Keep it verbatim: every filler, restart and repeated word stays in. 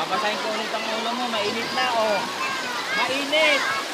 Babasahin ko ulit ang ulo mo. Mainit na, oh. Mainit!